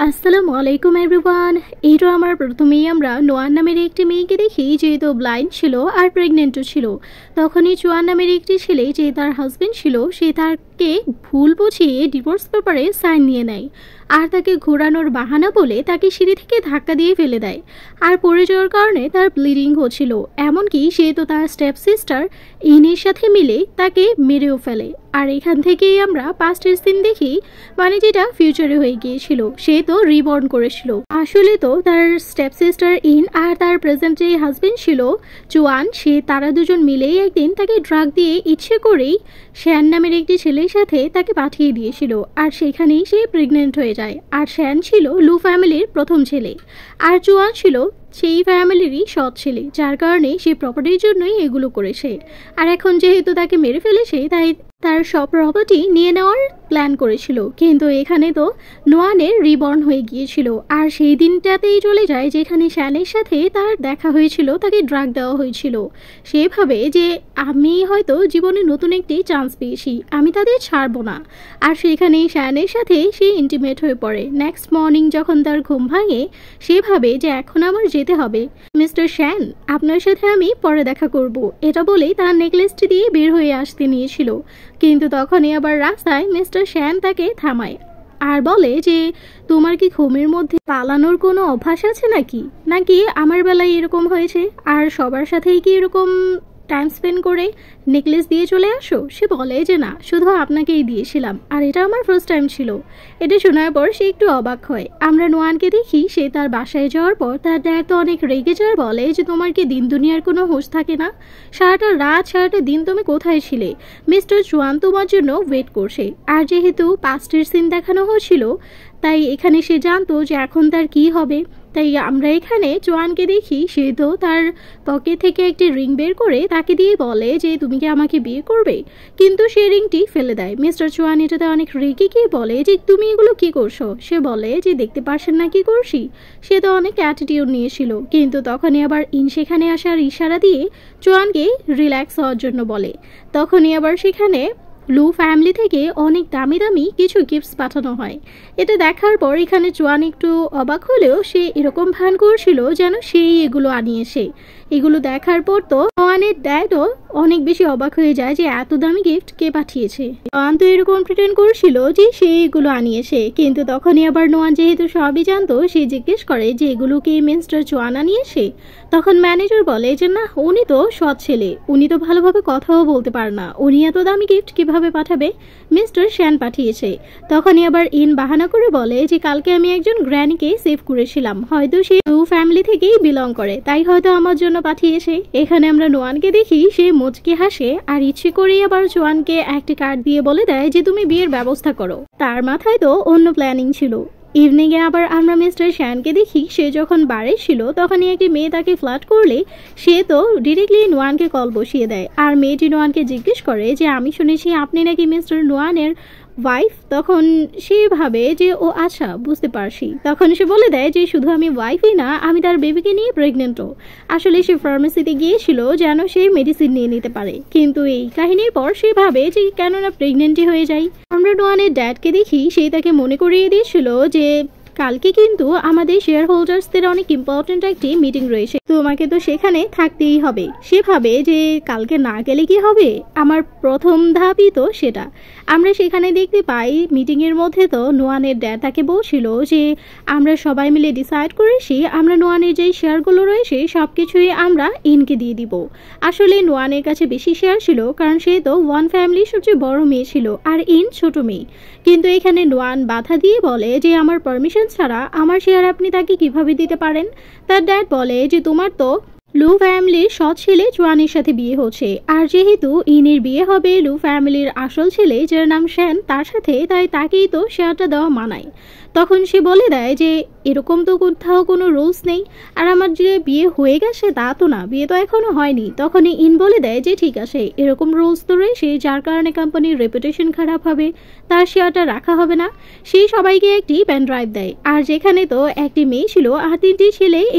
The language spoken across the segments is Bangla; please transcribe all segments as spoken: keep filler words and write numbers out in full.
আসসালামু আলাইকুম এভরিওয়ান। এইটা আমার প্রথমেই আমরা নোয়ান নামের একটি মেয়েকে দেখি যেহেতু ব্লাইন্ড ছিল আর প্রেগনেন্টও ছিল। তখনই চুয়ান নামের একটি ছেলে যে তার হাজবেন্ড ছিল সে তাকে ভুল বুঝিয়ে ডিভোর্স পেপারে সাইন নিয়ে নেয় আর তাকে ঘোরানোর বাহানা বলে তাকে সিঁড়ি থেকে ধাক্কা দিয়ে ফেলে দেয় আর পড়ে যাওয়ার কারণে তার ব্লিডিং হচ্ছিল। এমনকি সে তো তার স্টেপ সিস্টার ইনের সাথে মিলে তাকে মেরেও ফেলে। আর এখান থেকেই আমরা পাস্টের সিন দেখি, মানে যেটা ফিউচারে হয়ে গিয়েছিল। সে তো রিবর্ন করেছিল। আসলে তো তার স্টেপ সিস্টার ইন আর তার প্রেজেন্ট যে হাজবেন্ড ছিল চুয়ান, সে তারা দুজন মিলেই একদিন তাকে ড্রাগ দিয়ে ইচ্ছে করেই শ্যান নামের একটি ছেলের সাথে তাকে পাঠিয়ে দিয়েছিল আর সেখানেই সে প্রেগনেন্ট হয়ে যায়। আর শ্যান ছিল লু ফ্যামিলির প্রথম ছেলে আর চুয়ান ছিল সেই ফ্যামিলিরই সৎ ছেলে, যার কারণে সে প্রপার্টির জন্যই এগুলো করেছে। আর এখন যেহেতু তাকে মেরে ফেলেছে তাই তার সব প্রপার্টি নিয়ে নেওয়ার প্ল্যান করেছিল। কিন্তু এখানে তো নোয়ানের রিবর্ন হয়ে গিয়েছিল আর সেই দিনটাতেই চলে যায় যেখানে শ্যানের সাথে তার দেখা হয়েছিল, তাকে ড্রাগ দেওয়া হয়েছিল। সে ভাবে যে আমি হয়তো জীবনে নতুন একটি চান্স পেয়েছি, আমি তাদের ছাড়বো না। আর সেখানেই শ্যানের সাথে সে ইন্টিমেট হয়ে পড়ে। নেক্সট মর্নিং যখন তার ঘুম ভাঙে সে ভাবে যে এখন আমার যেতে হবে। মিস্টার শ্যান, আপনার সাথে আমি পরে দেখা করব, এটা বলেই তার নেকলেসটি দিয়ে বের হয়ে আসতে নিয়েছিল। কিন্তু তখনই আবার রাস্তায় মিস্টার শ্যান তাকে থামায় আর বলে যে তোমার কি ঘুমের মধ্যে পালানোর কোনো অভ্যাস আছে নাকি নাকি আমার বেলায় এরকম হয়েছে আর সবার সাথেই কি এরকম টাইম স্পেন্ড করে নেকলেস দিয়ে চলে আসো? সে বলে যে না, শুধু আপনাকেই দিয়েছিলাম আর এটা আমার ফার্স্ট টাইম ছিল। এটা শোনার পর সে একটু অবাক হয়। আমরা নোয়ানকে দেখি সে তার বাসায় যাওয়ার পর তার ড্যাড তো অনেক রেগে যায়, বলে যে তোমার কি দিন দুনিয়ার কোনো হোশ থাকে না? সারাটা রাত সারাটা দিন তুমি কোথায় ছিলে? মিস্টার চুয়ান তোমার জন্য ওয়েট করছে। আর যেহেতু পাস্টের সিন দেখানো হচ্ছিল তাই এখানে সে জানতো যে এখন তার কি হবে। তাই আমরা এখানে চুয়ানকে দেখি সে তো তার পকেট থেকে একটি রিং বের করে তাকে দিয়ে বলে যে তুমি কি আমাকে বিয়ে করবে, কিন্তু সে রিংটি ফেলে দেয়। মিস্টার চুয়ান এটাতে অনেক রেগে গিয়ে বলে যে তুমি এগুলো কি করছো? সে বলে যে দেখতে পারছেন না কি করছি। সে তো অনেক অ্যাটিটিউড নিয়েছিল। কিন্তু তখনই আবার ইন সেখানে আসার ইশারা দিয়ে চুয়ানকে রিল্যাক্স হওয়ার জন্য বলে। তখনই আবার সেখানে লু ফ্যামিলি থেকে অনেক দামি দামি কিছু গিফটস পাঠানো হয়। এটা দেখার পর এখানে চুয়ান একটু অবাক হলেও সে এরকম ভান করছিল যেন সেই এগুলো আনিয়েছে। এগুলো দেখার পর তো নোয়ানের ড্যাডও অনেক বেশি অবাক হয়ে যায় যে এত দামি গিফট কে পাঠিয়েছে। নোয়ান তো এরকম প্রিটেন্ড করছিল যে সে এগুলো আনিয়েছে, কিন্তু তখনই আবার নোয়ান যেহেতু সবই জানতো সে জিজ্ঞেস করে যে এগুলো কি মিস্টার চুয়ান আনিয়েছে। তখন ম্যানেজার বলে যে না, উনি তো সৎ ছেলে, উনি তো ভালোভাবে কথাও বলতে পারে না, উনি এত দামি গিফট কিভাবে পাঠাবে? মিস্টার শ্যান পাঠিয়েছে। তখনই আবার ইন বাহানা করে বলে যে কালকে আমি একজন গ্র্যানিকে সেভ করেছিলাম, হয়তো সে লু ফ্যামিলি থেকেই বিলং করে, তাই হয়তো আমার জন্য পাঠিয়েছে। এখানে আমরা নোয়ানকে দেখি সে মুচকি হাসে আর ইচ্ছে করেই আবার চুয়ানকে একটি কার্ড দিয়ে বলে দেয় যে তুমি বিয়ের ব্যবস্থা করো। তার মাথায় তো অন্য প্ল্যানিং ছিল। ইভিনিং এ আবার আমরা মিস্টার শ্যানকে দেখি সে যখন বাড়ি ছিল তখনই একটি মেয়ে তাকে ফ্লার্ট করলে সে তো ডিরেক্টলি নোয়ানকে কল বসিয়ে দেয়। আর মেয়েটি নোয়ানকে জিজ্ঞেস করে যে আমি শুনেছি আপনি নাকি মিস্টার নোয়ানের ওয়াইফ। তখন সে ভাবে যে ও আচ্ছা, বুঝতে পারছি। তখন সে বলে দেয় যে শুধু আমি ওয়াইফই না, আমি তার বেবিকে নিয়ে প্রেগনেন্টও। আসলে সে ফার্মেসিতে গিয়েছিল যেন সে মেডিসিন নিয়ে নিতে পারে, কিন্তু এই কাহিনীর পর সে ভাবে যে কেননা প্রেগনেন্টই হয়ে যায়। আমরা নোয়ানের ড্যাডকে দেখি সে তাকে মনে করিয়ে দিয়েছিল যে কালকে কিন্তু আমাদের শেয়ার হোল্ডার্সদের অনেক ইম্পর্টেন্ট একটি মিটিং রয়েছে, তোমাকে তো সেখানে থাকতেই হবে। সে ভাবে যে কালকে না গেলে কি হবে, আমার প্রথম ধাপই তো সেটা। আমরা সেখানে দেখতে পাই মিটিং এর মধ্যে তো নোয়ানের ড্যাড তাকে বলছিল যে আমরা সবাই মিলে ডিসাইড করেছি আমরা নোয়ানের যে শেয়ারগুলো রয়েছে সবকিছুই আমরা ইনকে দিয়ে দিব। আসলে নোয়ানের কাছে বেশি শেয়ার ছিল কারণ সে তো ওয়ান ফ্যামিলির সবচেয়ে বড় মেয়ে ছিল আর ইন ছোট মেয়ে। কিন্তু এখানে নোয়ান বাধা দিয়ে বলে যে আমার পারমিশন ছাড়া আমার শেয়ার আপনি তাকে কিভাবে দিতে পারেন? তার ড্যাড বলে যে তোমার তো লু ফ্যামিলির সৎ ছেলে চুয়ানের সাথে বিয়ে হচ্ছে, আর যেহেতু ইনের বিয়ে হবে লু ফ্যামিলির আসল ছেলে যার নাম শ্যান তার সাথে, তাই তাকেই তো শেয়ারটা দেওয়া মানায়। তখন সে বলে দেয় যে এরকম তো কোথাও কোনো রুলস নেই, আর আমার যে বিয়ে হয়ে গেছে তা তো না, বিয়ে তো এখনো হয়নি। তখনই ইন বলে দেয় যে ঠিক আছে, এরকম রুলস তো রয়েছে যার কারণে কোম্পানির রেপুটেশন খারাপ হবে, তার শেয়ারটা রাখা হবে না। সেই সবাইকে একটি পেন ড্রাইভ দেয়, আর যেখানে তো একটি মেয়ে ছিল আর তিনটি ছেলে একটু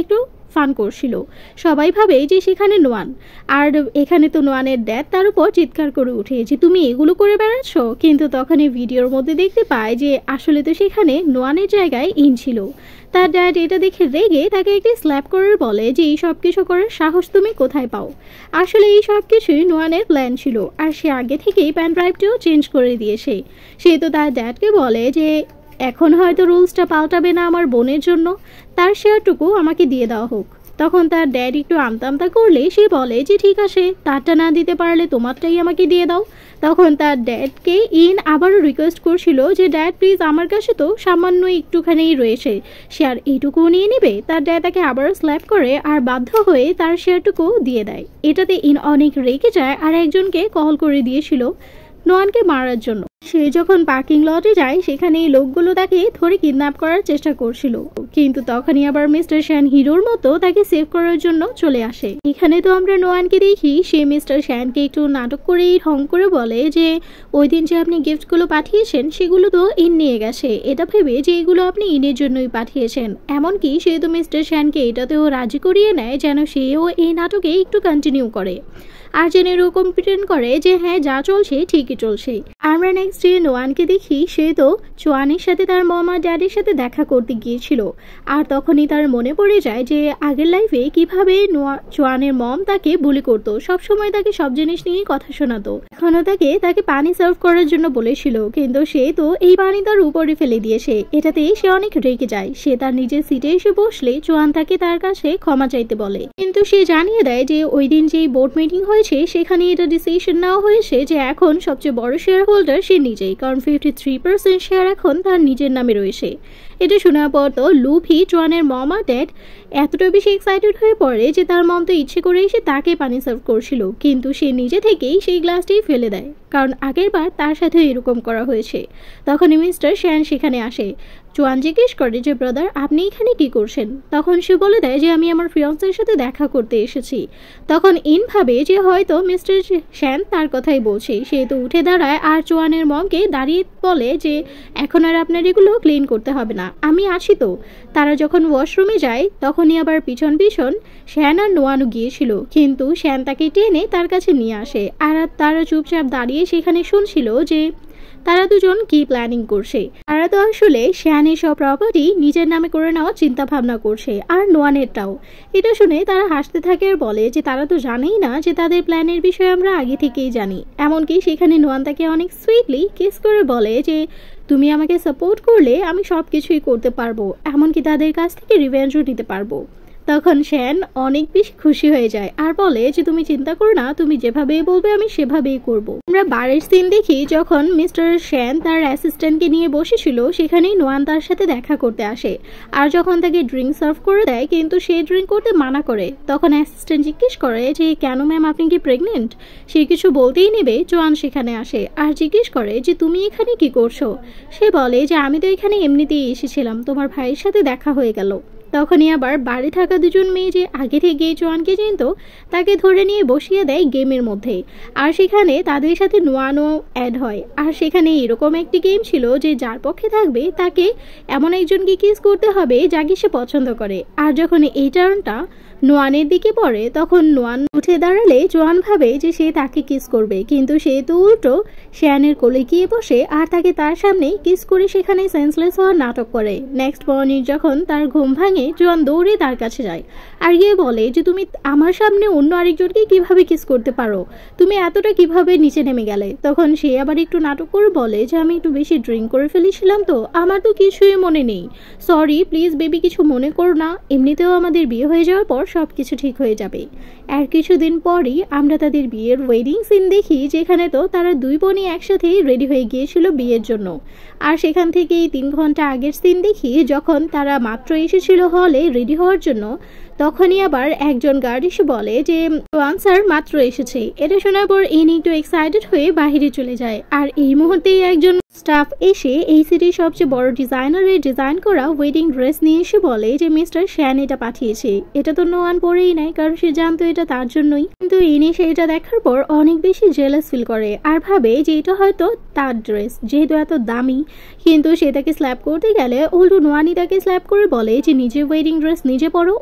ফান করছিল। সবাই ভাবে যে সেখানে নোয়ান, আর এখানে তো নোয়ানের ড্যাড তার উপর চিৎকার করে উঠে যে তুমি এগুলো করে বেড়াচ্ছ। কিন্তু তখন এই ভিডিওর মধ্যে দেখতে পায় যে আসলে তো সেখানে নোয়ানের জায়গায় ইন ছিল। তার ড্যাড এটা দেখে রেগে তাকে একটি স্ল্যাপ করে বলে যে এই সব কিছু করার সাহস তুমি কোথায় পাও। আসলে এই সব কিছুই নোয়ানের প্ল্যান ছিল, আর সে আগে থেকেই প্যান ড্রাইভটিও চেঞ্জ করে দিয়েছে। সে তো তার ড্যাডকে বলে যে এখন হয়তো রুলসটা পাল্টাবে না আমার বোনের জন্য, তার শেয়ারটুকু আমাকে দিয়ে দেওয়া হোক। তখন তার ড্যাড একটু আমতা আমতা করলে সে বলে যে ঠিক আছে, তারটা না দিতে পারলে তোমারটাই আমাকে দিয়ে দাও। তখন তার ড্যাডকে ইন আবারও রিকোয়েস্ট করছিল যে ড্যাড প্লিজ, আমার কাছে তো সামান্য একটুখানেই রয়েছে, শেয়ার এইটুকুও নিয়ে নেবে। তার ড্যাড তাকে আবারও স্ল্যাপ করে আর বাধ্য হয়ে তার শেয়ারটুকু দিয়ে দেয়। এটাতে ইন অনেক রেগে যায় আর একজনকে কল করে দিয়েছিল নোয়ানকে মারার জন্য। সে যখন পার্কিং লটে যায় সেখানে এই লোকগুলো তাকে ধরে কিডন্যাপ করার চেষ্টা করছিল, কিন্তু তখনই আবার মিস্টার শ্যান হিরোর মতো তাকে সেভ করার জন্য চলে আসে। এখানে তো আমরা নোয়ানকে দেখি সে মিস্টার শ্যানকে একটু নাটক করেই ঢং করে বলে যে ওই দিন যে আপনি গিফটগুলো পাঠিয়েছেন সেগুলো তো ইন নিয়ে গেছে, এটা ভেবে যে এগুলো আপনি ইনের জন্যই পাঠিয়েছেন। এমনকি সে তো মিস্টার শ্যানকে এটাতেও রাজি করিয়ে নেয় যেন সেও এই নাটকে একটু কন্টিনিউ করে, আর যেন এরকম প্রিটেন্ড করে যে হ্যাঁ যা চলছে ঠিকই চলছে। আমরা নেক্সট ডে নোয়ানকে দেখি সে তো চোয়ানের সাথে তার মম আর ড্যাডির সাথে দেখা করতে গিয়েছিল, আর তখনই তার মনে পড়ে যায় যে আগের লাইফে কিভাবে নোয়া চোয়ানের মম তাকে বুলি করতো, সবসময় তাকে সব জিনিস নিয়ে কথা শোনাতো। এখনো তাকে তাকে পানি সার্ভ করার জন্য বলেছিল, কিন্তু সে তো এই পানি তার উপরে ফেলে দিয়েছে। এটাতে সে অনেক রেগে যায়। সে তার নিজের সিটে এসে বসলে চোয়ান তাকে তার কাছে ক্ষমা চাইতে বলে, কিন্তু সে জানিয়ে দেয় যে ওই দিন যে বোর্ড মিটিং হয়েছে সেখানে এটা ডিসিশন নেওয়া হয়েছে যে এখন সবচেয়ে বড় শেয়ার হোল্ডার সে নিজেই, কারণ ফিফটি থ্রি পার্সেন্ট শেয়ার এখন তার নিজের নামে রয়েছে। এটা শোনার পর তো লুভি জোয়ানের মম আর ড্যাড এতটা বেশি এক্সাইটেড হয়ে পড়ে যে তার মম তো ইচ্ছে করে এসে তাকে পানি সার্ভ করছিল, কিন্তু সে নিজে থেকেই সেই গ্লাসটি ফেলে দেয়, কারণ আগের বার তার সাথে এরকম করা হয়েছে। তখনই মিস্টার শ্যান সেখানে আসে। জোয়ান জিজ্ঞেস করে যে ব্রাদার আপনি এখানে কি করছেন। তখন সে বলে দেয় যে আমি আমার ফিয়ান্সের সাথে দেখা করতে এসেছি। তখন ইন ভাবে যে হয়তো মিস্টার শ্যান তার কথাই বলছে। সে তো উঠে দাঁড়ায় আর জোয়ানের মমকে দাঁড়িয়ে বলে যে এখন আর আপনার এগুলো ক্লিন করতে হবে না, আমি আছি তো। তারা যখন ওয়াশরুমে যায় তখনই আবার পিছন পিছন শ্যান আর নোয়ানও গিয়েছিল, কিন্তু শ্যান তাকে টেনে তার কাছে নিয়ে আসে, আর তারা চুপচাপ দাঁড়িয়ে সেখানে শুনছিল যে তারা দুজন কি প্ল্যানিং করছে। তারা তো আসলে শ্যানের সব প্রপার্টি নিজের নামে করে নেওয়ার চিন্তা ভাবনা করছে, আর নোয়ানেরটাও। এটা শুনে তারা হাসতে থাকে আর বলে যে তারা তো জানেই না যে তাদের প্ল্যানের বিষয়ে আমরা আগে থেকেই জানি। এমনকি সেখানে নোয়ান তাকে অনেক সুইটলি কিস করে বলে যে তুমি আমাকে সাপোর্ট করলে আমি সব কিছুই করতে পারবো, এমনকি তাদের কাছ থেকে রিভেঞ্জও নিতে পারবো। তখন শ্যান অনেক বেশি খুশি হয়ে যায় আর বলে যে তুমি চিন্তা করো না, তুমি যেভাবেই বলবে আমি সেভাবেই করব। আমরা বারের সিন দেখি যখন মিস্টার শ্যান তার অ্যাসিস্ট্যান্টকে নিয়ে বসেছিল, সেখানেই নোয়ান তার সাথে দেখা করতে আসে, আর যখন তাকে ড্রিঙ্ক সার্ভ করে দেয় কিন্তু সে ড্রিঙ্ক করতে মানা করে। তখন অ্যাসিস্ট্যান্ট জিজ্ঞেস করে যে কেন ম্যাম আপনি কি প্রেগনেন্ট। সে কিছু বলতেই নেবে জোয়ান সেখানে আসে আর জিজ্ঞেস করে যে তুমি এখানে কি করছো। সে বলে যে আমি তো এখানে এমনিতেই এসেছিলাম, তোমার ভাইয়ের সাথে দেখা হয়ে গেল। তখনই আবার বাড়ি থাকা দুজন মেয়ে যে আগে থেকে জোয়ানকে চিনত তাকে ধরে নিয়ে বসিয়ে দেয় গেমের মধ্যে, আর সেখানে তাদের সাথে নোয়ানও অ্যাড হয়। আর সেখানে এরকম একটি গেম ছিল যে যার পক্ষে থাকবে তাকে এমন একজনকে কিস করতে হবে যাকে সে পছন্দ করে। আর যখন এই টার্নটা নোয়ানের দিকে পড়ে তখন নোয়ান উঠে দাঁড়ালে জোয়ান ভাবে যে সে তাকে কিস করবে, কিন্তু সে তো উল্টো শ্যানের কোলে গিয়ে বসে আর তাকে তার সামনেই কিস করে সেখানে সেন্সলেস হওয়ার নাটক করে। নেক্সট মর্নিং যখন তার ঘুম ভাঙে জোয়ান দৌড়ে তার কাছে যায় আর গিয়ে বলে যে তুমি আমার সামনে অন্য আরেকজনকে কিভাবে কিস করতে পারো, তুমি এতটা কিভাবে নিচে নেমে গেলে। তখন সে আবার একটু নাটক করে বলে যে আমি একটু বেশি ড্রিঙ্ক করে ফেলেছিলাম, তো আমার তো কিছুই মনে নেই, সরি প্লিজ বেবি কিছু মনে করো না, এমনিতেও আমাদের বিয়ে হয়ে যাওয়ার পর সবকিছু ঠিক হয়ে যাবে। আর কিছুদিন পরই আমরা তাদের বিয়ের ওয়েডিং সিন দেখি, যেখানে তো তারা দুই বোনই একসাথে রেডি হয়ে গিয়েছিল বিয়ের জন্য। আর সেখান থেকেই তিন ঘন্টা আগের সিন দেখি যখন তারা মাত্র এসেছিল হলে রেডি হওয়ার জন্য। তখনই আবার একজন গার্ড এসে বলে যে আনসার মাত্র এসেছে। এটা শোনার পর ইনি একটু এক্সাইটেড হয়ে বাহিরে চলে যায়, আর এই মুহূর্তেই একজন স্টাফ এসে এই সিটির সবচেয়ে বড় ডিজাইনারের ডিজাইন করা ওয়েডিং ড্রেস নিয়ে এসে বলে যে মিস্টার শ্যান এটা পাঠিয়েছে। এটা তো নোয়ান পরেই নাই, কারণ সে জানতো এটা তার জন্যই, কিন্তু ইনি সেটা দেখার পর অনেক বেশি জেলাস ফিল করে আর ভাবে যে এটা হয়তো তার ড্রেস, যেহেতু এত দামি। কিন্তু সে তাকে স্ল্যাপ করতে গেলে উল্টো নোয়ানি তাকে স্ল্যাপ করে বলে যে নিজের ওয়েডিং ড্রেস নিজে পরো, অন্যেরটা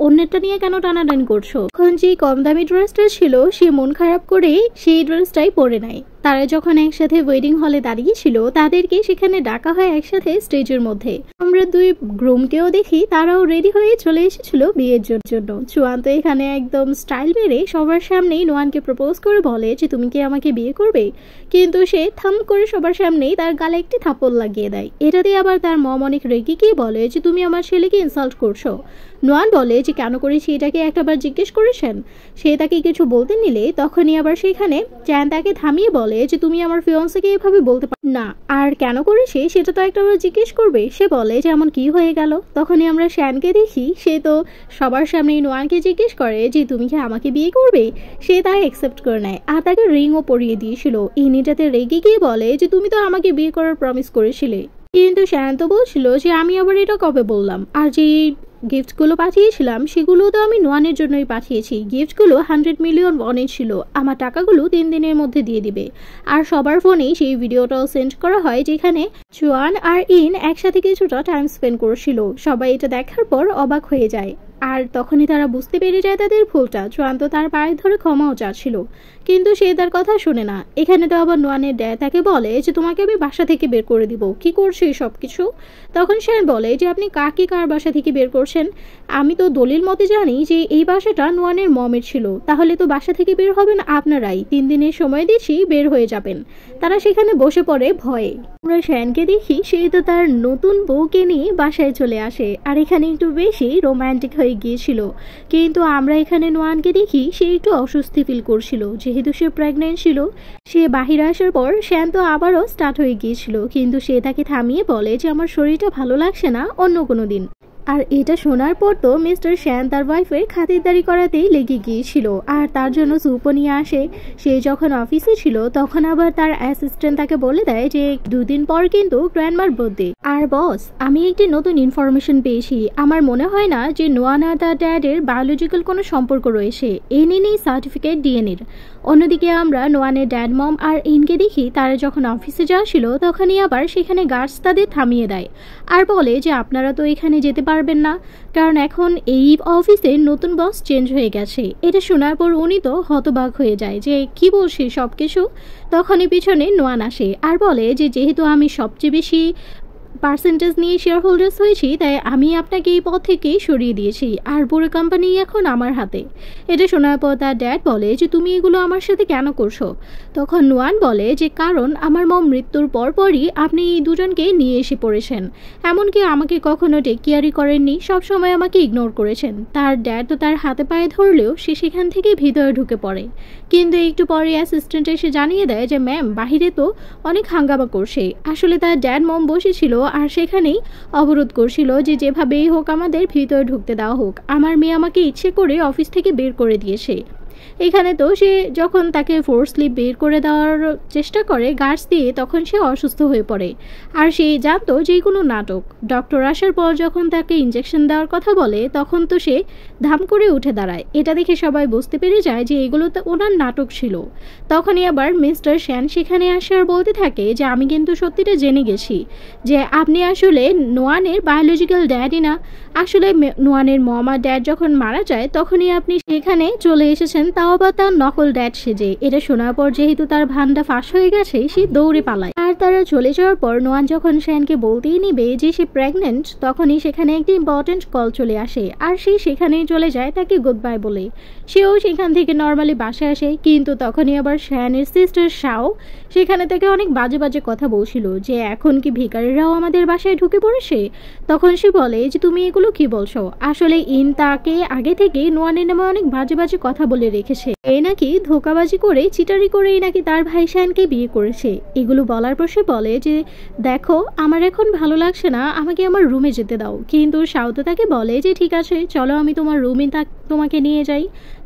নিয়ে কেন টানাটানি করছো? এখন যে কম দামি ড্রেসটা ছিল সে মন খারাপ করে সেই ড্রেসটাই পরে নেয়। তারা যখন একসাথে ওয়েডিং হলে দাঁড়িয়েছিল তাদেরকে সেখানে ডাকা হয় একসাথে স্টেজের মধ্যে। আমরা দুই গ্রুমকেও দেখি তারাও রেডি হয়ে চলে এসেছিল বিয়ের জন্য। চুয়ান তো এখানে একদম স্টাইল মেরে সবার সামনেই নোয়ানকে প্রপোজ করে বলে যে তুমি কি আমাকে বিয়ে করবে, কিন্তু সে থাম করে সবার সামনেই তার গালে একটি থাপ্পড় লাগিয়ে দেয়। এটা দিয়ে আবার তার মম অনেক রেগে গিয়ে বলে যে তুমি আমার ছেলেকে ইনসাল্ট করছো। নোয়ান বলে যে কেন করেছি এটাকে একটাবার জিজ্ঞেস করেছেন। সে তাকে কিছু বলতে নিলে তখনই আবার সেখানে চ্যান তাকে থামিয়ে বলে যে তুমি আমার ফিয়ন্সেকে এভাবে বলতে পারো না, আর কেন করেছে সেটা তো একটাবার জিজ্ঞেস করবে। সে বলে যে এমন কি হয়ে গেল। তখনই আমরা শ্যানকে দেখি সে তো সবার সামনেই নোয়ানকে জিজ্ঞেস করে যে তুমি কি আমাকে বিয়ে করবে। সে তাই অ্যাকসেপ্ট করে নেয় আর তাকে রিংও পরিয়ে দিয়েছিল। ইনিটাতে রেগে গিয়ে বলে যে তুমি তো আমাকে বিয়ে করার প্রমিস করেছিলে। কিন্তু শ্যান তো বলছিল যে আমি আবার এটা কবে বললাম, আর যে গিফটগুলো পাঠিয়েছিলাম সেগুলো তো আমি নোয়ানের জন্যই পাঠিয়েছি। গিফটগুলো হান্ড্রেড মিলিয়ন ওয়ানে ছিল, আমার টাকাগুলো তিন দিনের মধ্যে দিয়ে দিবে। আর সবার ফোনেই সেই ভিডিওটাও সেন্ড করা হয় যেখানে চুয়ান আর ইন একসাথে কিছুটা টাইম স্পেন্ড করেছিল। সবাই এটা দেখার পর অবাক হয়ে যায় আর তখনই তারা বুঝতে পেরে যায় তাদের ভুলটা। চুয়ান তো তার পায়ে ধরে ক্ষমাও চাচ্ছিল, কিন্তু সে তার কথা শুনে না। এখানে তো আবার নোয়ানের ড্যাড তাকে বলে যে তোমাকে আমি বাসা থেকে বের করে দিব, কি করছো সব কিছু। তখন সে বলে যে আপনি কাকে কার বাসা থেকে বের করছেন? আমি তো দলিল মতে জানি যে এই বাসাটা নোয়ানের মমের ছিল, তাহলে তো বাসা থেকে বের হবেন আপনারাই। তিন দিনের সময় দিচ্ছি, বের হয়ে যাবেন। তারা সেখানে বসে পড়ে ভয়ে। আমরা শ্যানকে দেখি সে তো তার নতুন বউকে নিয়ে বাসায় চলে আসে আর এখানে একটু বেশি রোমান্টিক হয়ে গিয়েছিল। কিন্তু আমরা এখানে নোয়ানকে দেখি সে একটু অস্বস্তি ফিল করছিল, যেহেতু সে প্রেগনেন্ট ছিল। সে বাহিরে আসার পর শ্যান তো আবারও স্টার্ট হয়ে গিয়েছিল, কিন্তু সে তাকে থামিয়ে বলে যে আমার শরীরটা ভালো লাগছে না, অন্য কোনো দিন। আর এটা শোনার পর তো মিস্টার শ্যান তার ওয়াইফের খাতিরদারি করাতেই লেগে গিয়েছিল আর তার জন্য সুপও নিয়ে আসে। সে যখন অফিসে ছিল তখন আবার তার অ্যাসিস্ট্যান্ট তাকে বলে দেয় যে দুদিন পর কিন্তু গ্র্যান্ডমার বার্থডে। আর বস, আমি একটি নতুন ইনফরমেশন পেয়েছি। আমার মনে হয় না যে নোয়ান আর তার ড্যাডের বায়োলজিক্যাল কোনো সম্পর্ক রয়েছে। এই নিয়ে সার্টিফিকেট ডিএনএর। অন্যদিকে আমরা নোয়ানের ড্যাড মম আর ইনকে দেখি তারা যখন অফিসে যাচ্ছিল তখনই আবার সেখানে গার্ডস তাদের থামিয়ে দেয় আর বলে যে আপনারা তো এখানে যেতে পারবেন না, কারণ এখন এই অফিসে নতুন বস চেঞ্জ হয়ে গেছে। এটা শোনার পর উনি তো হতবাক হয়ে যায় যে কি বলছে সব কিছু। তখনই পিছনে নোয়ান আসে আর বলে যে যেহেতু আমি সবচেয়ে বেশি পার্সেন্টেজ নিয়ে শেয়ার হোল্ডার্স হয়েছি তাই আমি আপনাকে এই পদ থেকে সরিয়ে দিয়েছি আর পুরো কোম্পানি এখন আমার হাতে। এটা শোনার পর তার ড্যাড বলে যে তুমি এগুলো আমার সাথে কেন করছো। তখন নোয়ান বলে যে কারণ আমার মম মৃত্যুর পরপরই আপনি এই দুজনকে নিয়ে এসে পড়েছেন, এমনকি আমাকে কখনো টেক কেয়ারই করেননি, সবসময় আমাকে ইগনোর করেছেন। তার ড্যাড তো তার হাতে পায়ে ধরলেও সে সেখান থেকে ভিতরে ঢুকে পড়ে, কিন্তু একটু পরে অ্যাসিস্ট্যান্ট এসে জানিয়ে দেয় যে ম্যাম বাহিরে তো অনেক হাঙ্গামা করছে। আসলে তার ড্যাড মম বসেছিল আর সেখানেই অবরোধ করছিল যে যেভাবেই হোক আমাদের ভিতরে ঢুকতে দেওয়া হোক। আমার মেয়ে আমাকে ইচ্ছে করে অফিস থেকে বের করে দিয়েছে। এখানে তো সে যখন তাকে ফোর্সলি বের করে দেওয়ার চেষ্টা করে গার্ডস দিয়ে তখন সে অসুস্থ হয়ে পড়ে আর সে জানতো যে কোনো নাটক। ডক্টর আসার পর যখন তাকে ইঞ্জেকশন দেওয়ার কথা বলে তখন তো সে ধাম করে উঠে দাঁড়ায়। এটা দেখে সবাই বুঝতে পেরে যায় যে এগুলো তো ওনার নাটক ছিল। তখনই আবার মিস্টার শ্যান সেখানে আসে আর বলতে থাকে যে আমি কিন্তু সত্যিটা জেনে গেছি যে আপনি আসলে নোয়ানের বায়োলজিক্যাল ড্যাডই না। আসলে নোয়ানের মম আর ড্যাড যখন মারা যায় তখনই আপনি সেখানে চলে এসেছেন, তাও বা তার নকল ড্যাড সেজে। এটা শোনার পর যেহেতু তার ভান্ডা ফাঁস হয়ে গেছে সে দৌড়ে পালায়। আর তারা চলে যাওয়ার পর নোয়ান যখন শ্যানকে বলতেই নিবে যে সে প্রেগনেন্ট তখনই সেখানে একটি ইম্পর্টেন্ট কল চলে আসে আর সে সেখানেই চলে যায় তাকে গুড বাই বলে। সেও সেখান থেকে নর্মালি বাসায় আসে, কিন্তু তখনই আবার শ্যানের সিস্টার শাও সেখানে থেকে অনেক বাজে বাজে কথা বলছিল যে এখন কি ভিখারিরাও আমাদের বাসায় ঢুকে পড়েছে। তখন সে বলে যে তুমি এগুলো কি বলছো, আসলে ইন তাকে আগে থেকে নোয়ানের নামে অনেক বাজে বাজে কথা বলে রেখেছে। এই নাকি ধোকাবাজি করে চিটারি করেই নাকি তার ভাই শ্যানকে বিয়ে করেছে। এগুলো বলার পর সে বলে যে দেখো আমার এখন ভালো লাগছে না, আমাকে আমার রুমে যেতে দাও। কিন্তু শাও তো তাকে বলে যে ঠিক আছে চলো আমি তোমার রুমে তোমাকে নিয়ে যাই।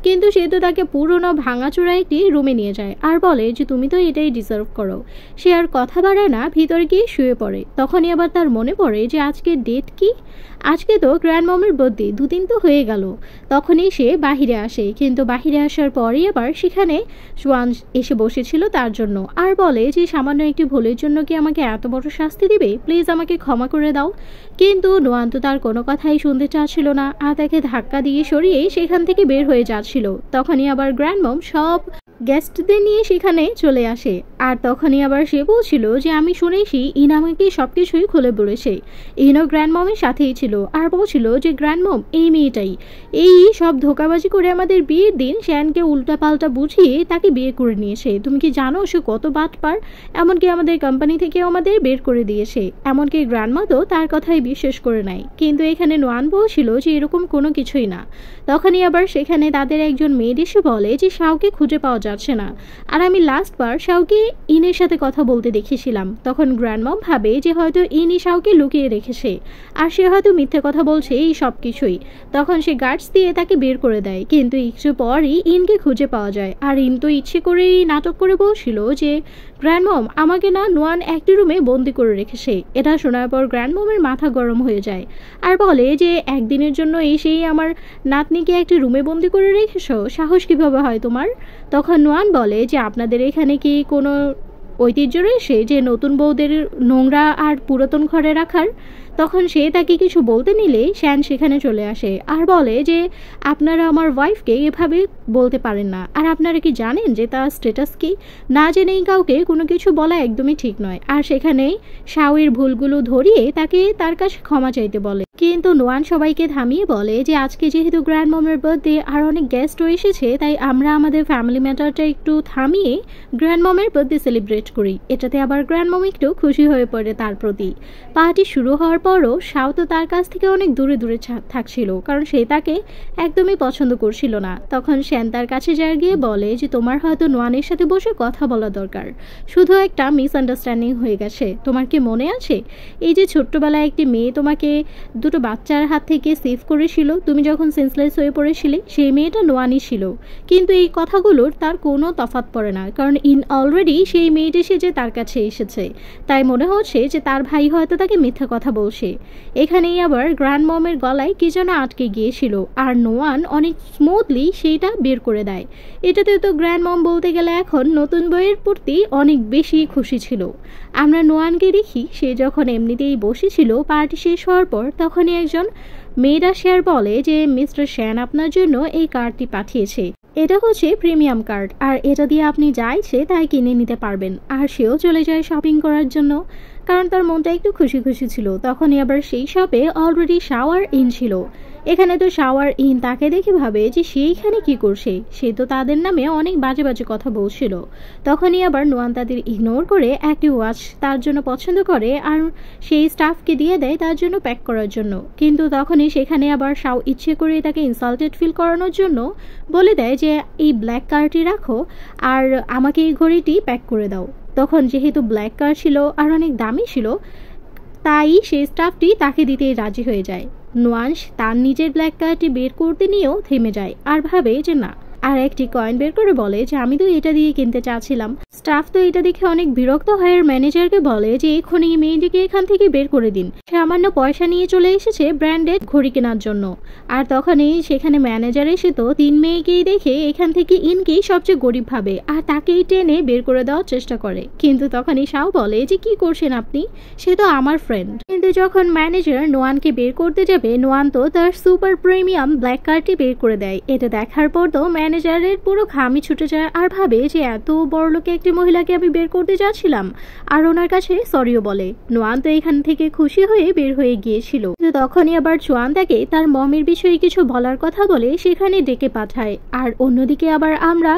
কিন্তু সে তো তাকে পুরনো ভাঙাচোরা একটি রুমে নিয়ে যায় আর বলে যে তুমি তো এটাই ডিজার্ভ করো। সে আর কথা বাড়ায় না, ভিতরে গিয়ে শুয়ে পড়ে। তখনই আবার তার মনে পড়ে যে আজকের ডেট কি, আজকে তো গ্র্যান্ড মমের বার্থডে, দুদিন তো হয়ে গেল। তখনই সে বাহিরে আসে, কিন্তু বাহিরে আসার পরেই আবার সেখানে জোয়ান এসে বসেছিল তার জন্য আর বলে যে সামান্য একটি ভুলের জন্য কি আমাকে এত বড় শাস্তি দিবে, প্লিজ আমাকে ক্ষমা করে দাও। কিন্তু নোয়ান তো তার কোনো কথাই শুনতে চাচ্ছিল না আর তাকে ধাক্কা দিয়ে সরিয়ে সেখান থেকে বের হয়ে যাচ্ছিল। তখনই আবার গ্র্যান্ড মম সব গেস্টদের নিয়ে সেখানে চলে আসে আর তখনই আবার সে বলছিল যে আমি শুনেছি ইন আমাকে সবকিছুই খুলে বলেছে। ইনও গ্র্যান্ড মমের সাথেই ছিল আর বলছিল যে গ্র্যান্ড মম এই মেয়েটাই এই সব ধোকাবাজি করে আমাদের বিয়ের দিন শ্যানকে উল্টা পাল্টা বুঝিয়ে তাকে বিয়ে করে নিয়েছে। তুমি কি জানো সে কত বাটপার, এমনকি আমাদের কোম্পানি থেকেও আমাদের বের করে দিয়েছে। এমনকি গ্র্যান্ডমা তো তার কথাই বিশ্বাস করে নাই। কিন্তু এখানে নোয়ান বলছিল যে এরকম কোনো কিছুই না। তখনই আবার সেখানে তাদের একজন মেয়ে এসে বলে যে শাওকে খুঁজে পাওয়া যাচ্ছে না আর আমি লাস্ট বার শাওকে ইনের সাথে কথা বলতে দেখেছিলাম। তখন গ্র্যান্ডমম ভাবে যে হয়তো ইনি শাওকে লুকিয়ে রেখেছে আর সে হয়তো মিথ্যে কথা বলছে এই সব কিছুই। তখন সে গার্ডস দিয়ে তাকে বের করে দেয়, কিন্তু একটু পরই ইনকে খুঁজে পাওয়া যায় আর ইন তো ইচ্ছে করেই নাটক করে বলছিল যে গ্র্যান্ডমম আমাকে না নোয়ান একটি রুমে বন্দি করে রেখেছে। এটা শোনার পর গ্র্যান্ডমমের মাথা গরম হয়ে যায় আর বলে যে একদিনের জন্য এসেই আমার নাতনিকে একটি রুমে বন্দি করে রেখেছো, সাহস কিভাবে হয় তোমার? তখন নোয়ান বলে যে আপনাদের এখানে কি কোনো ঐতিহ্য রয়েছে যে নতুন বউদের নোংরা আর পুরাতন ঘরে রাখার? তখন সে তাকে কিছু বলতে নিলে শ্যান সেখানে চলে আসে আর বলে যে আপনারা আমার ওয়াইফকে এভাবে বলতে পারেন না, আর আপনারা কি জানেন যে তার স্ট্যাটাস কি? না জেনেই কাউকে কোনো কিছু বলা একদমই ঠিক নয়। আর সেখানে শাওয়ের ভুলগুলো ধরিয়ে তাকে তার কাছে ক্ষমা চাইতে বলে। কিন্তু নোয়ান সবাইকে থামিয়ে বলে যে আজকে যেহেতু গ্র্যান্ড মমের বার্থডে আর অনেক গেস্টও এসেছে, তাই আমরা আমাদের ফ্যামিলি ম্যাটারটা একটু থামিয়ে গ্র্যান্ড মমের বার্থডে সেলিব্রেট করি। এটাতে আবার গ্র্যান্ড মম একটু খুশি হয়ে পড়ে তার প্রতি। পার্টি শুরু হওয়ার পরও শাও তো তার কাছ থেকে অনেক দূরে দূরে থাকছিল, কারণ সে তাকে একদমই পছন্দ করছিল না। তখন শ্যান তার কাছে যায় গিয়ে বলে যে তোমার হয়তো নোয়ানের সাথে বসে কথা বলা দরকার, শুধু একটা মিসআন্ডারস্ট্যান্ডিং হয়ে গেছে। তোমার কি মনে আছে এই যে ছোট্টবেলায় একটি মেয়ে তোমাকে দুটো বাচ্চার হাত থেকে সেভ করেছিল, তুমি যখন সেন্সলেস হয়ে পড়েছিলে? সেই মেয়েটা নোয়ানই ছিল। কিন্তু এই কথাগুলোর তার কোনো তফাৎ পড়ে না, কারণ ইন অলরেডি সেই মেয়েটি সেজে তার কাছে এসেছে। তাই মনে হচ্ছে যে তার ভাই হয়তো তাকে মিথ্যা কথা বলছে। এখানেই আবার গ্র্যান্ড মমের গলায় কি যেন আটকে গিয়েছিল আর নোয়ান অনেক স্মুথলি সেইটা বের করে দেয়। এটাতে তো গ্র্যান্ড মম বলতে গেলে এখন নতুন বইয়ের প্রতি অনেক বেশি খুশি ছিল। আমরা নোয়ানকে দেখি সে যখন এমনিতেই বসেছিল পার্টি শেষ হওয়ার পর, তখনই একজন মেয়েরা শেয়ার বলে যে মিস্টার শ্যান আপনার জন্য এই কার্ডটি পাঠিয়েছে। এটা হচ্ছে প্রিমিয়াম কার্ড আর এটা দিয়ে আপনি যা ইচ্ছে তাই কিনে নিতে পারবেন। আর সেও চলে যায় শপিং করার জন্য, কারণ তার মনটা একটু খুশি খুশি ছিল। তখনই আবার সেই শপে অলরেডি শাওয়ার ইন ছিল। এখানে তো শাওয়ার ইন তাকে দেখে ভাবে যে সেইখানে কি করছে, সে তো তাদের নামে অনেক বাজে বাজে কথা বলছিল। তখনই আবার নোয়ান তাদের ইগনোর করে একটি ওয়াচ তার জন্য পছন্দ করে আর সেই স্টাফকে দিয়ে দেয় তার জন্য প্যাক করার জন্য। কিন্তু তখনই সেখানে আবার শাও ইচ্ছে করে তাকে ইনসাল্টেড ফিল করানোর জন্য বলে দেয় যে এই ব্ল্যাক কার্ডটি রাখো আর আমাকে এই ঘড়িটি প্যাক করে দাও। তখন যেহেতু ব্ল্যাক কার্ড ছিল আর অনেক দামি ছিল, তাই সেই স্টাফটি তাকে দিতেই রাজি হয়ে যায়। নোয়ান তার নিজের ব্ল্যাক কার্ডটি বের করতে নিয়েও থেমে যায় আর ভাবে যে না, আর একটি কয়েন বের করে বলে যে আমি তো এটা দিয়ে কিনতে চাচ্ছিলাম। স্টাফ তো এটা দেখে অনেক বিরক্ত হয় আর ম্যানেজারকে বলে যে এক্ষুনি এই মেয়েটিকে এখান থেকে বের করে দিন, সামান্য পয়সা নিয়ে চলে এসেছে ব্র্যান্ডেড ঘড়ি কেনার জন্য। আর তখনই সেখানে ম্যানেজার এসে তো তিন মেয়েকেই দেখে এখান থেকে ইনকেই সবচেয়ে গরিব ভাবে আর তাকেই টেনে বের করে দেওয়ার চেষ্টা করে। কিন্তু তখনই শাও বলে যে কি করছেন আপনি, সে তো আমার ফ্রেন্ড। কিন্তু যখন ম্যানেজার নোয়ানকে বের করতে যাবে, নোয়ান তো তার সুপার প্রিমিয়াম ব্ল্যাক কার্ডটি বের করে দেয়। এটা দেখার পর তো ম্যানেজারের পুরো ঘামি ছুটে যায় আর ভাবে যে এত বড় লোকে একটি মহিলাকে আমি বের করতে যাচ্ছিলাম, আর ওনার কাছে সরিও বলে। নোয়ান তো এখান থেকে খুশি হয়ে বের হয়ে গিয়েছিল। তখনই আবার চোয়ান তাকে তার মমের বিষয়ে কিছু বলার কথা বলে সেখানে ডেকে পাঠায়। আর অন্যদিকে আবার আমরা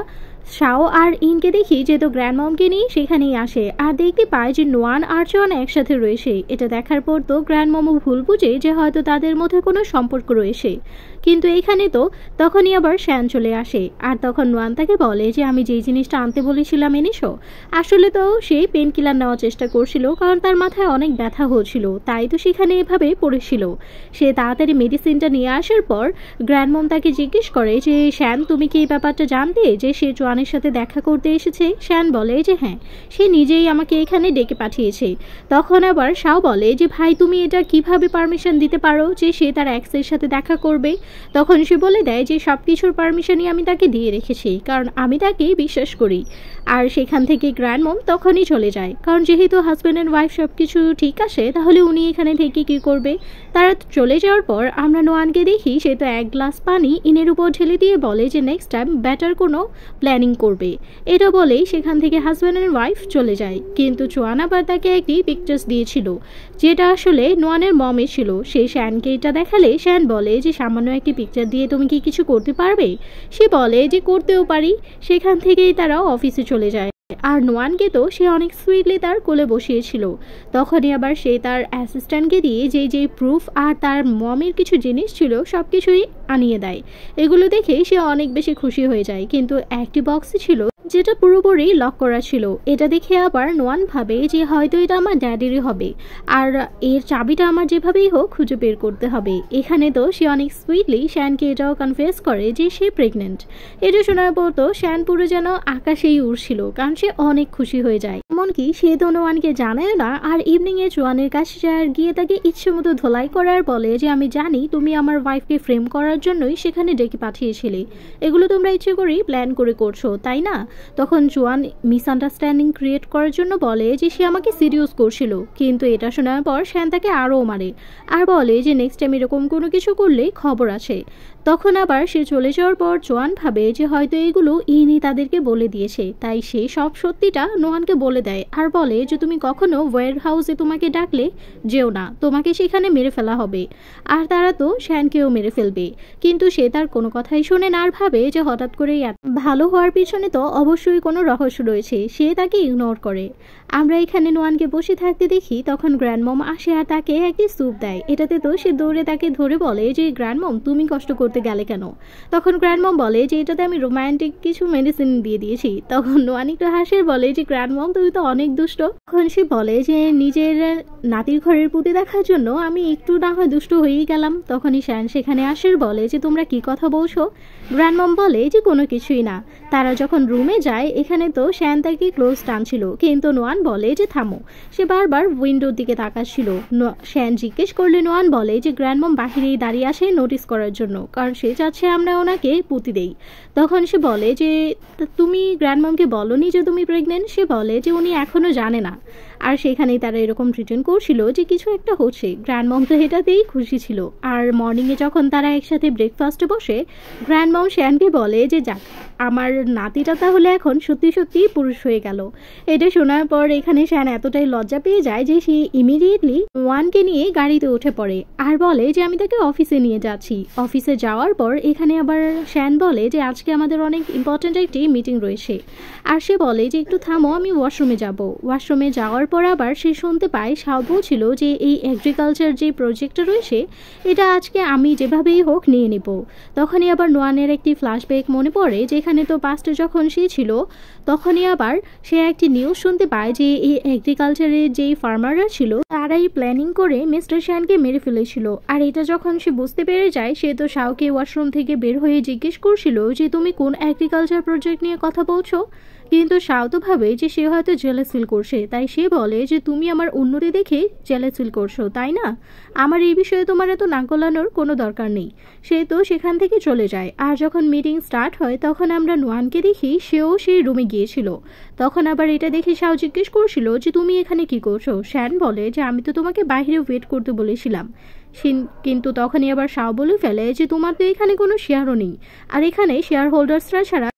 শাও আর ইনকে দেখি যে তো গ্র্যান্ড মমকে নিয়ে সেখানেই আসে আর দেখতে পায় যে নোয়ান আর জন একসাথে রয়েছে। এটা দেখার পর তো গ্র্যান্ড মমও ভুল বুঝে যে হয়তো তাদের মধ্যে কোনো সম্পর্ক রয়েছে, কিন্তু এখানে তো তখনই আবার শ্যান চলে আসে আর তখন নোয়ান তাকে বলে যে আমি যেই জিনিসটা আনতে বলেছিলাম এনেছো। আসলে তো সেই পেন কিলার নেওয়ার চেষ্টা করছিল কারণ তার মাথায় অনেক ব্যথা হচ্ছিল, তাই তো সেখানে এভাবে পড়েছিল। সে তাড়াতাড়ি মেডিসিনটা নিয়ে আসার পর গ্র্যান্ড মম তাকে জিজ্ঞেস করে যে শ্যান তুমি কি এই ব্যাপারটা জানতে যে সে জোয়ানের সাথে দেখা করতে এসেছে। শ্যান বলে যে হ্যাঁ, সে নিজেই আমাকে এখানে ডেকে পাঠিয়েছে। তখন আবার শাও বলে যে ভাই তুমি এটা কিভাবে পারমিশন দিতে পারো যে সে তার এক্সের সাথে দেখা করবে। তখন সে বলে দেয় যে সব কিছুর পারমিশনই আমি তাকে দিয়ে রেখেছি কারণ আমি তাকে বিশ্বাস করি। আর সেখান থেকে গ্র্যান্ড মম তখনই চলে যায় কারণ যেহেতু হাজব্যান্ড অ্যান্ড ওয়াইফ সব কিছু ঠিক আসে তাহলে উনি এখানে থেকে কি করবে। তারা চলে যাওয়ার পর আমরা নোয়ানকে দেখি সে তো এক গ্লাস পানি ইনের উপর ঢেলে দিয়ে বলে যে নেক্সট টাইম বেটার কোনো প্ল্যানিং করবে। এটা বলেই সেখান থেকে হাজব্যান্ড অ্যান্ড ওয়াইফ চলে যায়, কিন্তু চোয়ান আবার তাকে একটি পিকচার্স দিয়েছিল যেটা আসলে নোয়ানের মমে ছিল। সে শ্যানকে এটা দেখালে শ্যান বলে যে সামান্য একটি পিকচার দিয়ে তুমি কি কিছু করতে পারবে। সে বলে যে করতেও পারি। সেখান থেকেই তারা অফিসে চলে যায় আর নোয়ানকে তো সে অনেক সুইটলি তার কোলে বসিয়েছিল। তখনই আবার সে তার অ্যাসিস্ট্যান্টকে দিয়ে যে যে প্রুফ আর তার মমের কিছু জিনিস ছিল সব কিছুই আনিয়ে দেয়। এগুলো দেখে সে অনেক বেশি খুশি হয়ে যায়, কিন্তু একটি বক্সে ছিল যেটা পুরোপুরি লক করা ছিল। এটা দেখে আবার নোয়ান ভাবে যে হয়তো এটা আমার ড্যাডিরই হবে আর এর চাবিটা আমার যেভাবেই হোক খুঁজে বের করতে হবে। এখানে তো সে অনেক সুইটলি শ্যানকে এটাও কনফেস করে যে সে প্রেগনেন্ট। এটা শোনার পর তো শ্যান পুরো যেন আকাশেই উড়ছিল কারণ সে অনেক খুশি হয়ে যায়। এমনকি সে তো নোয়ানকে জানায় না আর ইভিনিং এ জোয়ানের কাছে যায় গিয়ে তাকে ইচ্ছে মতো ধোলাই করার বলে যে আমি জানি তুমি আমার ওয়াইফকে ফ্রেম করার জন্যই সেখানে ডেকে পাঠিয়েছিলে, এগুলো তোমরা ইচ্ছে করেই প্ল্যান করে করছো তাই না। তখন জোয়ান মিসআন্ডারস্ট্যান্ডিং ক্রিয়েট করার জন্য বলে যে সে আমাকে সিরিয়াস করছিল, কিন্তু এটা শোনার পর শ্যান তাকে আরও মারে আর বলে যে নেক্সট টাইম এরকম কোনো কিছু করলে খবর আছে। তখন আবার সে চলে যাওয়ার পর জোয়ান ভাবে যে হয়তো এইগুলো ইনি তাদেরকে বলে দিয়েছে, তাই সে সব সত্যিটা নোয়ানকে বলে দেয় আর বলে যে তুমি কখনো ওয়্যার হাউসে তোমাকে ডাকলে যেও না, তোমাকে সেখানে মেরে ফেলা হবে। আর তারা তো শ্যানকেও মেরে ফেলবে, কিন্তু সে তার কোনো কথাই শোনে না আর ভাবে যে হঠাৎ করে ভালো হওয়ার পিছনে তো অবশ্যই কোনো রহস্য রয়েছে, সে তাকে ইগনোর করে। আমরা এখানে নোয়ানকে বসে থাকতে দেখি তখন গ্র্যান্ড মম আসে আর তাকে একটি স্যুপ দেয়। এটাতে তো সে দৌড়ে তাকে ধরে বলে যে গ্র্যান্ড মম তুমি কষ্ট করতে গেলে কেন। তখন গ্র্যান্ড মম বলে যে এটাতে আমি রোমান্টিক কিছু মেডিসিন দিয়ে দিয়েছি। তখন নোয়ান একটু হাসে বলে যে গ্র্যান্ড মম তুমি তো অনেক দুষ্ট। তখন সে বলে যে নিজের নাতির ঘরের পুঁতে দেখার জন্য আমি একটু না হয় দুষ্ট হয়েই গেলাম। তখনই শ্যান সেখানে আসে বলে যে তোমরা কি কথা বলছো। গ্র্যান্ড মম বলে যে কোনো কিছুই না। তারা যখন রুমে যায় এখানে তো শ্যান তাকে ক্লোজ টানছিল, কিন্তু নোয়ান বলে যে থামো। সে বারবার উইন্ডোর দিকে তাকাচ্ছিল। শ্যান জিজ্ঞেস করলে নোয়ান বলে যে গ্র্যান্ড মম বাহিরেই দাঁড়িয়ে আসে নোটিস করার জন্য, কারণ সে চাচ্ছে আমরা ওনাকে পুঁতি দেই। তখন সে বলে যে তুমি গ্র্যান্ড মমকে বলনি যে তুমি প্রেগনেন্ট। সে বলে যে উনি এখনো জানে না। আর সেখানেই তারা এরকম প্রিটেন্ড করছিল যে কিছু একটা হচ্ছে। গ্র্যান্ড মম তো এটাতেই খুশি ছিল। আর মর্নিংয়ে যখন তারা একসাথে ব্রেকফাস্টে বসে গ্র্যান্ড মম শ্যানকে বলে যে যাক আমার নাতিটা তাহলে এখন সত্যি সত্যি পুরুষ হয়ে গেল। এটা শোনার পর এখানে শ্যান এতটাই লজ্জা পেয়ে যায় যে সে ইমিডিয়েটলি ওয়ানকে নিয়ে গাড়িতে উঠে পড়ে আর বলে যে আমি তাকে অফিসে নিয়ে যাচ্ছি। অফিসে যাওয়ার পর এখানে আবার শ্যান বলে যে আজকে আমাদের অনেক ইম্পর্টেন্ট একটি মিটিং রয়েছে। আর সে বলে যে একটু থামো আমি ওয়াশরুমে যাব। ওয়াশরুমে যাওয়ার পর আবার সে শুনতে পায় শাও বলছিল যে এই এগ্রিকালচার যে প্রজেক্টটা রয়েছে এটা আজকে আমি যেভাবেই হোক নিয়ে নিব। তখনই আবার নোয়ানের একটি ফ্ল্যাশব্যাক মনে পড়ে যেখানে তো পাস্টে যখন সে ছিল তখনই আবার সে একটি নিউজ শুনতে পায় যে এই এগ্রিকালচারের যেই ফার্মাররা ছিল তারাই প্ল্যানিং করে মিস্টার শ্যানকে মেরে ফেলেছিল। আর এটা যখন সে বুঝতে পেরে যায় সে তো শাওকে ওয়াশরুম থেকে বের হয়ে জিজ্ঞেস করছিল যে তুমি কোন এগ্রিকালচার প্রজেক্ট নিয়ে কথা বলছো, কিন্তু শাও তো ভাবে যে সে হয়তো জেলাস ফিল করছে, তাই সে বলে যে তুমি আমার উন্নতি দেখে জেলাস ফিল করছো তাই না, আমার এই বিষয়ে তোমার এত নাক গলানোর কোনো দরকার নেই। সে তো সেখান থেকে চলে যায়। আর যখন মিটিং স্টার্ট হয় তখন আমরা নোয়ানকে দেখি সেও সেই রুমে গিয়েছিল। তখন আবার এটা দেখে শাও জিজ্ঞেস করছিল যে তুমি এখানে কি করছো। শ্যান বলে যে আমি তো তোমাকে বাইরে ওয়েট করতে বলেছিলাম, কিন্তু তখনই আবার শাও বলে ফেলে যে তোমার তো এখানে কোনো শেয়ারও নেই আর এখানে শেয়ার হোল্ডার্সরা ছাড়া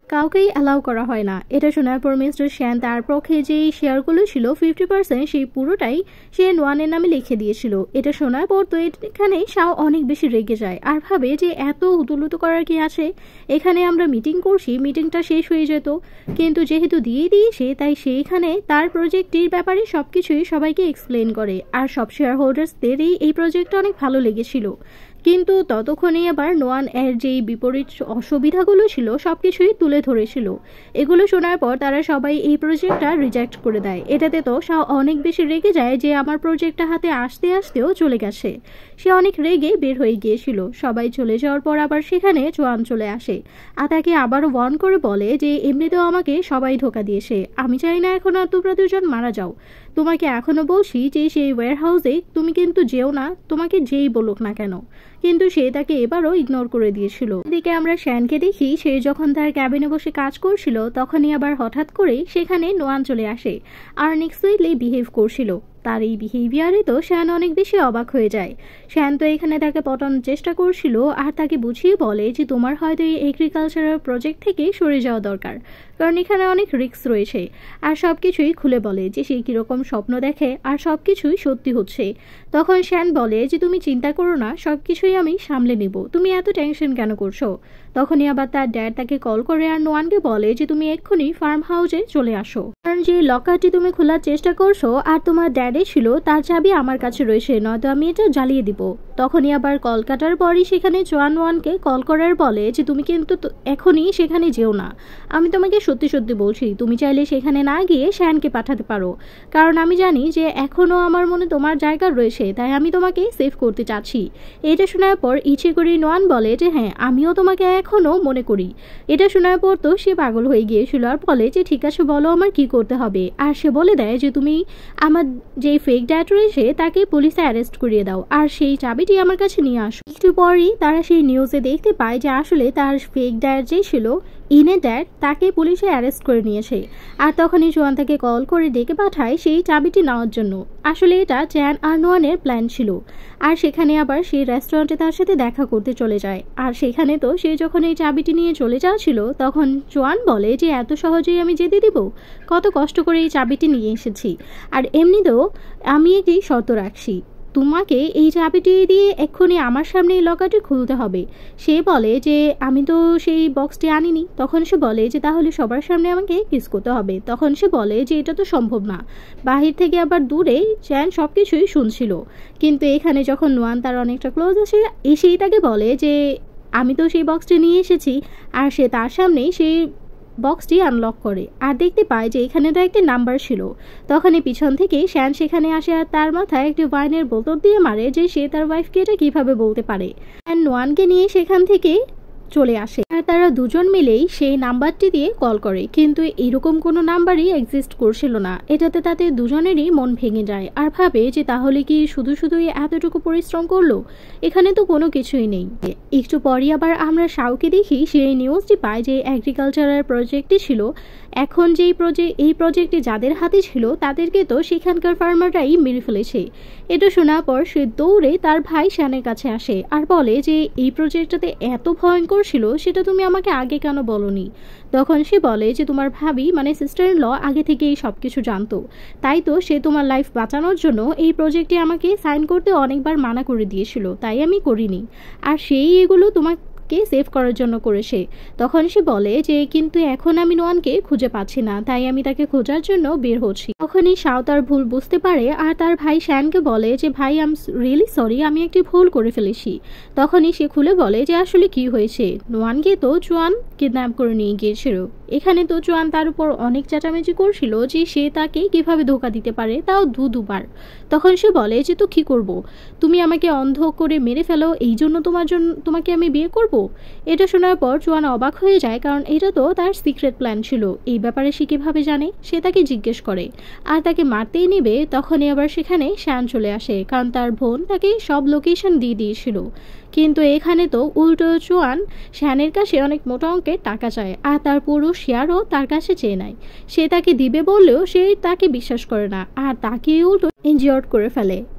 কাউকেই অ্যালাউ করা হয় না। এটা শোনার পর মিস্টার শ্যান তার পক্ষে যে শেয়ারগুলো ছিল ফিফটি পার্সেন্ট সেই পুরোটাই সে নোয়ানের নামে লিখে দিয়েছিল। এটা শোনার পর তো এখানে শাও অনেক বেশি রেগে যায় আর ভাবে যে এত উতুলুতু করার কি আছে, এখানে আমরা মিটিং করছি, মিটিংটা শেষ হয়ে যেত, কিন্তু যেহেতু দিয়ে দিয়েছে তাই সেইখানে তার প্রজেক্টটির ব্যাপারে সবকিছুই সবাইকে এক্সপ্লেন করে। আর সব শেয়ার হোল্ডার্সদেরই এই প্রজেক্টটা অনেক ভালো লেগেছিল, কিন্তু ততক্ষণে আবার নোয়ান এর যেই বিপরীত অসুবিধাগুলো ছিল সবকিছুই তুলে ধরেছিল। এগুলো শোনার পর তারা সবাই এই প্রজেক্টটা রিজেক্ট করে দেয়। এটাতে তো শাও অনেক বেশি রেগে যায় যে আমার প্রজেক্টটা হাতে আসতে আসতেও চলে গেছে। সে অনেক রেগে বের হয়ে গিয়েছিল। সবাই চলে যাওয়ার পর আবার সেখানে জোয়ান চলে আসে আর তাকে আবারও ওয়ার্ন করে বলে যে এমনিতেও আমাকে সবাই ধোকা দিয়েছে, আমি চাই না এখন আর তোমরা দুজন মারা যাও। তোমাকে এখনো বলছি যে সেই ওয়্যার হাউসে তুমি কিন্তু যেও না, তোমাকে যেই বলুক না কেন। কিন্তু সে তাকে এবারও ইগনোর করে দিয়েছিল। এদিকে আমরা শ্যানকে দেখি সে যখন তার ক্যাবিনে বসে কাজ করছিল তখনই আবার হঠাৎ করে সেখানে নোয়ান চলে আসে আর নেক্সটলি বিহেভ করছিল। তার এই বিহেভিয়ারে তো শ্যান অনেক বেশি অবাক হয়ে যায়। শ্যান তো এখানে তাকে পটানোর চেষ্টা করছিল আর তাকে বুঝিয়ে বলে যে তোমার হয়তো এই এগ্রিকালচারাল প্রজেক্ট থেকে সরে যাওয়া দরকার, কারণ এখানে অনেক রিস্ক রয়েছে। আর সব কিছুই খুলে বলে যে সে কীরকম স্বপ্ন দেখে আর সব কিছুই সত্যি হচ্ছে। তখন শ্যান বলে যে তুমি চিন্তা করো না, সব কিছুই আমি সামলে নিব, তুমি এত টেনশন কেন করছো। তখনই আবার তার ড্যাড তাকে কল করে আর নোয়ানকে বলে যে তুমি এক্ষুনি ফার্ম হাউসে চলে আসো, কারণ যে লকারটি তুমি খোলার চেষ্টা করছো আর তোমার ড্যাডে ছিল তার চাবি আমার কাছে রয়েছে, নয়তো আমি এটা জ্বালিয়ে দিব। তখনই আবার কল কাটার পরই সেখানে জোয়ান ওয়ানকে কল করার বলে যে তুমি কিন্তু এখনই সেখানে যেও না, আমি তোমাকে সত্যি সত্যি বলছি, তুমি চাইলে সেখানে না গিয়ে শ্যানকে পাঠাতে পারো, কারণ আমি জানি যে এখনও আমার মনে তোমার জায়গা রয়েছে, তাই আমি তোমাকে সেভ করতে চাচ্ছি। এটা শোনার পর ইচ্ছে করে নোয়ান বলে যে হ্যাঁ আমিও তোমাকে এখনও মনে করি। এটা শোনার পর তো সে পাগল হয়ে গিয়েছিল আর বলে যে ঠিক আছে বলো আমার কি করতে হবে। আর সে বলে দেয় যে তুমি আমার যে ফেক ড্যাড রয়েছে তাকে পুলিশে অ্যারেস্ট করিয়ে দাও আর সেই চাবিটি আমার কাছে নিয়ে আসো। একটু পরই তারা সেই নিউজে দেখতে পায় যে আসলে তার ফেক ড্যাড যে ছিল ইনে ড্যাড তাকে পুলিশে অ্যারেস্ট করে নিয়েছে। আর তখনই জোয়ান তাকে কল করে ডেকে পাঠায় সেই চাবিটি নেওয়ার জন্য। আসলে এটা চ্যান আর নোয়ানের প্ল্যান ছিল। আর সেখানে আবার সেই রেস্টুরেন্টে তার সাথে দেখা করতে চলে যায়। আর সেখানে তো সে যখন এই চাবিটি নিয়ে চলে যাচ্ছিল তখন জোয়ান বলে যে এত সহজেই আমি যেতে দিব, কত কষ্ট করে এই চাবিটি নিয়ে এসেছি, আর এমনিতেও আমি একটি শর্ত রাখছি, তোমাকে এই চাবিটি দিয়ে এক্ষুনি আমার সামনে এই লকারটি খুলতে হবে। সে বলে যে আমি তো সেই বক্সটি আনিনি। তখন সে বলে যে তাহলে সবার সামনে আমাকে কিস করতে হবে। তখন সে বলে যে এটা তো সম্ভব না। বাহির থেকে আবার দূরে চ্যান সব কিছুই শুনছিল, কিন্তু এখানে যখন নোয়ান তার অনেকটা ক্লোজ আসে এসেই তাকে বলে যে আমি তো সেই বক্সটি নিয়ে এসেছি। আর সে তার সামনেই সেই বক্সটি আনলক করে আর দেখতে পায় যে এখানে তো একটি নাম্বার ছিল। তখনই পিছন থেকে শ্যান সেখানে আসে আর তার মাথায় একটি ওয়াইনের বোতল দিয়ে মারে যে সে তার ওয়াইফকে এটা কিভাবে বলতে পারে। আর নোয়ানকে নিয়ে সেখান থেকে চলে আসে আর তারা দুজন মিলেই সেই নাম্বারটি দিয়ে কল করে, কিন্তু এরকম কোনো নাম্বারই এক্সিস্ট করছিল না। এটাতে তাদের দুজনেরই মন ভেঙে যায় আর ভাবে যে তাহলে কি শুধু শুধুই এতটুকু পরিশ্রম করলো, এখানে তো কোনো কিছুই নেই। একটু পরই আবার আমরা শাওকে দেখি সেই নিউজটি পায় যে এগ্রিকালচারাল প্রজেক্টটি ছিল এখন যেই প্রজেক্ট এই প্রজেক্টে যাদের হাতে ছিল তাদেরকে তো সেখানকার ফার্মাররাই মেরে ফেলেছে। এটা শোনার পর সে দৌড়ে তার ভাই শ্যানের কাছে আসে আর বলে যে এই প্রজেক্টটাতে এত ভয়ঙ্কর ছিল সেটা তুমি আমাকে আগে কেন বলনি। তখন সে বলে যে তোমার ভাবি মানে সিস্টার ইন ল আগে থেকেই সব কিছু জানতো, তাই তো সে তোমার লাইফ বাঁচানোর জন্য এই প্রজেক্টে আমাকে সাইন করতে অনেকবার মানা করে দিয়েছিল, তাই আমি করিনি, আর সেই এগুলো তোমার কে সেভ করার জন্য করেছে। তখন সে বলে যে কিন্তু এখন আমি নোয়ানকে খুঁজে পাচ্ছি না, তাই আমি তাকে খোঁজার জন্য বের হচ্ছি। তখনই শাও তার ভুল বুঝতে পারে আর তার ভাই শ্যানকে বলে যে ভাই আই এম রিয়েলি সরি, আমি একটি ভুল করে ফেলেছি। তখনই সে খুলে বলে যে আসলে কি হয়েছে। নোয়ানকে তো জোয়ান কিডন্যাপ করে নিয়ে গিয়েছিল। এখানে তো জোয়ান তার উপর অনেক চেঁচামেচি করছিল যে সে তাকে কিভাবে ধোকা দিতে পারে, তাও দু দুবার। তখন সে বলে যে তো কি করব, তুমি আমাকে অন্ধ করে মেরে ফেলো, এই জন্য তোমার জন্য তোমাকে আমি বিয়ে করব। এটা শোনার পর জোয়ান অবাক হয়ে যায়, কারণ এটা তো তার সিক্রেট প্ল্যান ছিল। এই ব্যাপারে সে কিভাবে জানে, সে তাকে জিজ্ঞেস করে আর তাকে মারতেই নেবে। তখনই আবার সেখানে শ্যান চলে আসে, কারণ তার বোন তাকে সব লোকেশন দিয়ে দিয়েছিল। কিন্তু এখানে তো উল্টো জোয়ান শ্যানের কাছে অনেক মোটা অঙ্কের টাকা চায় আর তার পুরো শেয়ারও তার কাছে চেয়ে নেয়। সে তাকে দিবে বললেও সে তাকে বিশ্বাস করে না আর তাকে উল্টো ইনজিওর্ড করে ফেলে।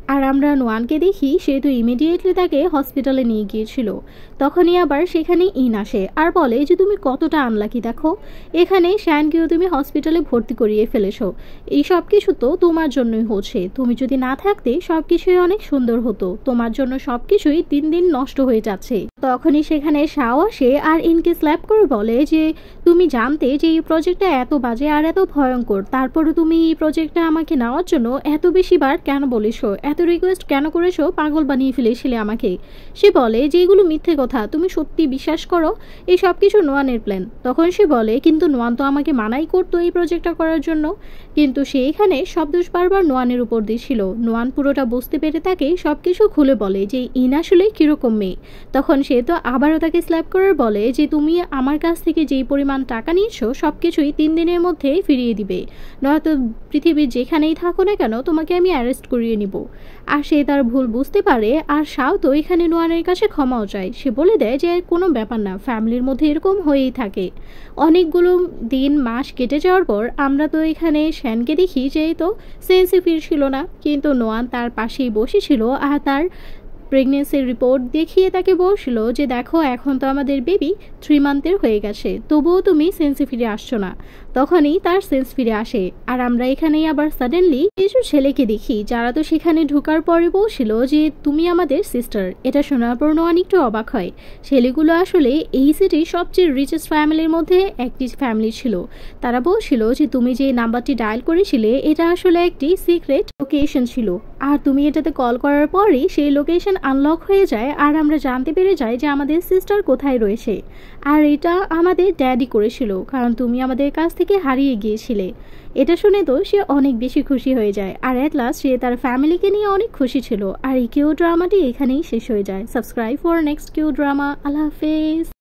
আর আমরা নোয়ানকে দেখি সে তো ইমিডিয়েটলি তাকে হসপিটালে নিয়ে গিয়েছিল। তখনই আবার সেখানে ইন আসে আর বলে যে তুমি কতটা আনলাকি, দেখো এখানে শ্যানকেও তুমি হসপিটালে ভর্তি করিয়ে ফেলেছো। এই সব কিছু তো তোমার জন্যই হচ্ছে, তুমি যদি না থাকতে সব কিছুই অনেক সুন্দর হতো, তোমার জন্য সব কিছুই দিন দিন নষ্ট হয়ে যাচ্ছে। তখনই সেখানে শাও আসে আর ইনকে স্ল্যাপ করে বলে যে তুমি জানতে যে এই প্রজেক্টটা এত বাজে আর এত ভয়ঙ্কর, তারপরে তুমি এই প্রজেক্টটা আমাকে নেওয়ার জন্য এত বেশি বার কেন বলেছো, এত রিকোয়েস্ট কেন করেছো, পাগল বানিয়ে ফেলেছিলে আমাকে। সে বলে যে এগুলো মিথ্যে কথা, তুমি সত্যি বিশ্বাস করো এই সব কিছু নোয়ানের প্ল্যান। তখন সে বলে কিন্তু নোয়ান তো আমাকে মানাই করতো এই প্রজেক্টটা করার জন্য। কিন্তু সে এখানে সব দোষ বারবার নোয়ানের উপর দিয়েছিল। নোয়ান পুরোটা বুঝতে পেরে তাকে সবকিছু খুলে বলে যে ইন আসলে কিরকম মেয়ে। তখন সে তো আবারও তাকে স্ল্যাপ করে বলে যে তুমি আমার কাছ থেকে যেই পরিমাণ টাকা নিয়েছো সবকিছুই তিন দিনের মধ্যে ফিরিয়ে দিবে, নয়তো পৃথিবীর যেখানেই থাকো না কেন তোমাকে আমি অ্যারেস্ট করিয়ে নিব। আর সে তার ভুল বুঝতে পারে আর শাও তো এখানে নোয়ানের কাছে ক্ষমাও চায়। সে বলে দেয় যে কোনো ব্যাপার না, ফ্যামিলির মধ্যে এরকম হয়েই থাকে। অনেকগুলো দিন মাস কেটে যাওয়ার পর আমরা তো এখানে শ্যানকে দেখি যে তো সেন্সে ফিরছিল না, কিন্তু নোয়ান তার পাশেই বসেছিল আর তার প্রেগনেন্সির রিপোর্ট দেখিয়ে তাকে বলছিল যে দেখো এখন তো আমাদের বেবি থ্রি মান্থের হয়ে গেছে, তবুও তুমি সেন্সে ফিরে আসছো না। তখনই তার সেন্স ফিরে আসে আর আমরা এখানেই আবার সাডেনলি কিছু ছেলেকে দেখি যারা তো সেখানে ঢোকার পরে বলছিল যে তুমি আমাদের সিস্টার। এটা শোনার পর নোয়ান একটু অবাক হয়। ছেলেগুলো আসলে এই সিটির সবচেয়ে রিচেস্ট ফ্যামিলির মধ্যে একটি ফ্যামিলি ছিল। তারা বলছিল যে তুমি যে নাম্বারটি ডায়াল করেছিলে এটা আসলে একটি সিক্রেট লোকেশন ছিল, আর তুমি এটাতে কল করার পরই সেই লোকেশন আনলক হয়ে যায় আর আমরা জানতে পেরে যাই যে আমাদের সিস্টার কোথায় রয়েছে। আর এটা আমাদের ড্যাডি করেছিল কারণ তুমি আমাদের কাছ থেকে হারিয়ে গিয়েছিলে। এটা শুনে তো সে অনেক বেশি খুশি হয়ে যায় আর এট লাস্ট সে তার ফ্যামিলিকে নিয়ে অনেক খুশি ছিল। আর এই কিউ ড্রামাটি এখানেই শেষ হয়ে যায়। Subscribe for next Q drama. আল্লাহ হাফেজ।